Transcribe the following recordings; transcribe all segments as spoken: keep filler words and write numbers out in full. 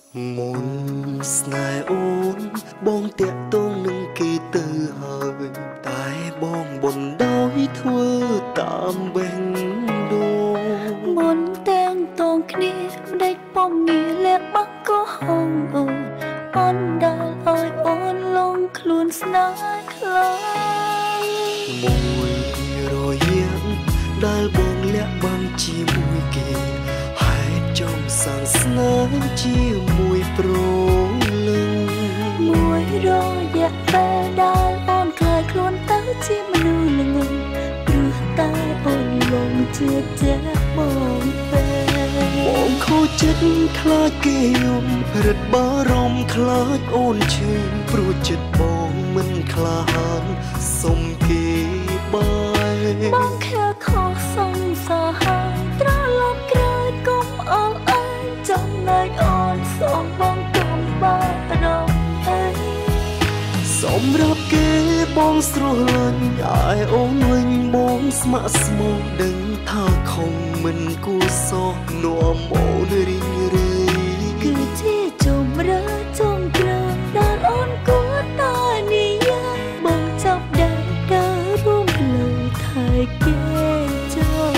មុនស្នេហ៍អូនបងតាក់ទងនឹងគេទៅហើយតែបងបុនដោយធ្វើតាមបេះដូងមុនទាំងតងគ្នាម្ដេចពំងាលាក់បាក់ក៏ហងអូនអូនដែលឲ្យអូនលងខ្លួនស្នេហ៍ខ្លាំងមួយរយាងដែលបងលាក់បាំងជាមួយគេហេតុចង់សាងស្នេហ៍ជាមួយប្រលឹងមួយរយៈពេលដែលអូនខ្លាចខ្លួនទៅជាមនុស្សល្ងងព្រោះតែអូនលងជាចាស់បងពេលបងខូចចិត្តខ្លាចគេយំរឹតបារម្ភខ្លាចអូនឈឺព្រោះចិត្តបងមិនក្លាហានសុំគេបាយបងខើខុសសង្សារហើយត្រឡប់ក្រោយកុំអងអើយចំណែកអូនសូមបងកុំបារម្ភអីសម្រាប់គេបងស្រឡាញ់ឲ្យអូនវិញបងស្ម័គ្រស្មោះដឹងថាខំមិនគួរសោះនាំអូនរីងរៃគឺជាជំរឿចុងក្រោយដែលអូនគួរតែនិយាយបងចាប់ដើរដើររួមលើថែគេចូល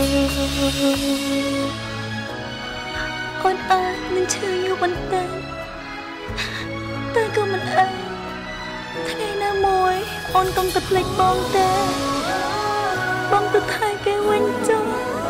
អូនអាចនឹងឈឺយូរបន្តិចតែក៏មិនអីថ្ងៃណាមួយអូនកុំទៅភ្លេចបងទេបងទៅថែគេវិញចុះ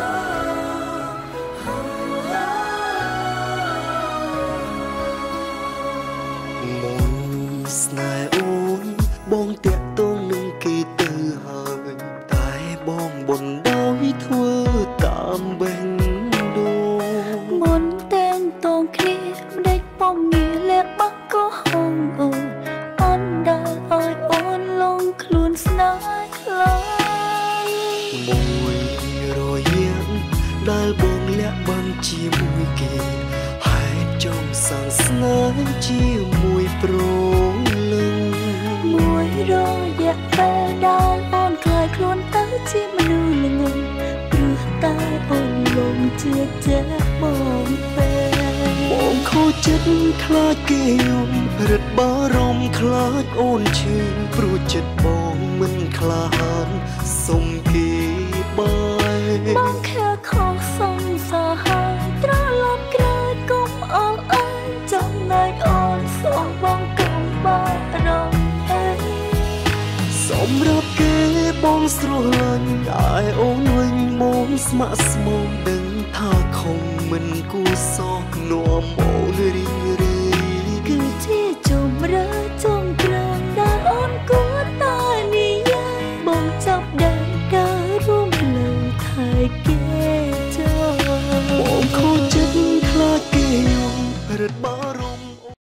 មុនស្នេហ៍អូនបងតាក់ទងនឹងគេទៅហើយតែបងបុនដោយធ្វើតាមបេះដូងមុនទាំងតងគ្នាម្ដេចពំងាលាក់បាក់ក៏ហងអូនអូនដែលឲ្យអូនលងខ្លួនស្នេហ៍ខ្លាំងមួយរយាងដែលបងលាក់បាំងជាមួយគេហេតុចង់សាងស្នេហ៍ជាមួយប្រលឹងមួយរយៈពេលដែលអូនខ្លាចខ្លួនទៅជាមនុស្សល្ងងព្រោះតែអូនលងជាចាស់បងពេលបងខូចចិត្តខ្លាចគេយំរឹតបារម្ភខ្លាចអូនឈឺព្រោះចិត្តបងមិនក្លាហានសុំគេបាយបងខើខុសសង្សារហើយត្រឡប់ក្រោយកុំអងអើយចំណែកអូនសូមបងកុំបារម្ភអីសម្រាប់គេបងស្រឡាញ់ឲ្យអូនវិញបងស្ម័គ្រស្មោះដឹងថាខំមិនគួរសោះនាំអូនរីងរៃគឺជាជំរឿចុងក្រោយដែលអូនគួរតែនិយាយបងចាប់ដើរដើររួមលើថែគេចូលបងខូចចិត្តខ្លាចគេយំរឹតបារម្ភ